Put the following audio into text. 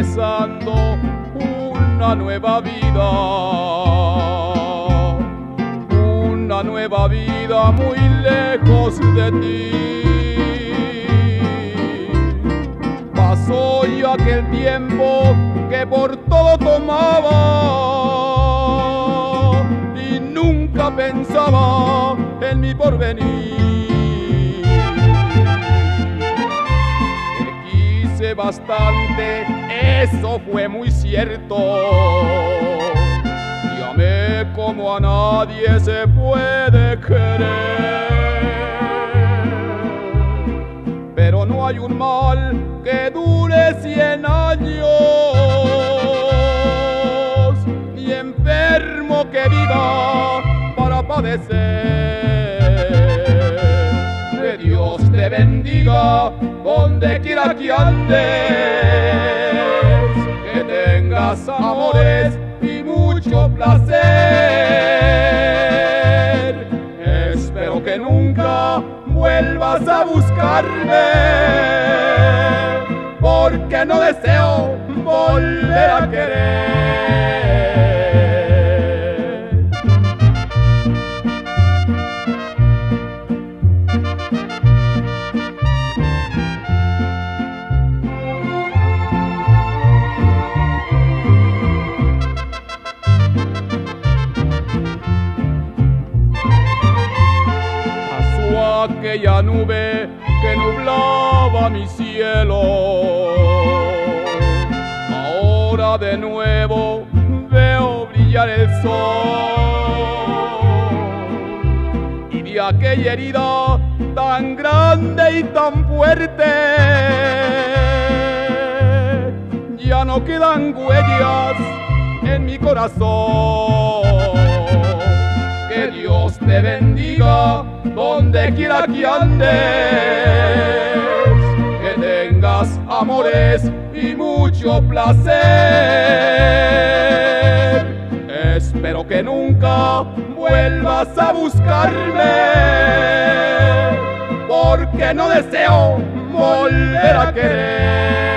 empezando una nueva vida muy lejos de ti. Pasó ya aquel tiempo que por todo tomaba y nunca pensaba en mi porvenir. Te quise bastante, eso fue muy cierto. Y amé como a nadie se puede querer. Pero no hay un mal que dure 100 años, ni enfermo que viva para padecer. Que Dios te bendiga donde quiera que andes, que tengas amores y mucho placer. Espero que nunca vuelvas a buscarme, porque no deseo volver a querer. Pasó aquella nube que nublaba mi cielo. Ahora de nuevo veo brillar el sol, y de aquella herida tan grande y tan fuerte ya no quedan huellas en mi corazón. Que Dios te bendiga donde quiera que andes, que tengas amores y mucho placer. Espero que nunca vuelvas a buscarme, porque no deseo volver a querer.